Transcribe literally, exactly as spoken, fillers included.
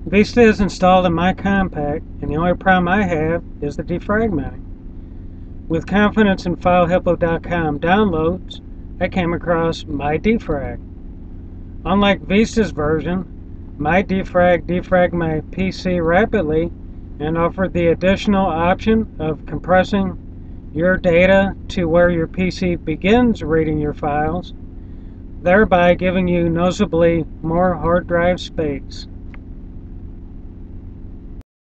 Vista is installed in my compact, and the only problem I have is the defrag mounting. With confidence in file hippo dot com downloads, I came across my defrag. Unlike Vista's version, my defrag defragged my P C rapidly and offered the additional option of compressing your data to where your P C begins reading your files, thereby giving you noticeably more hard drive space.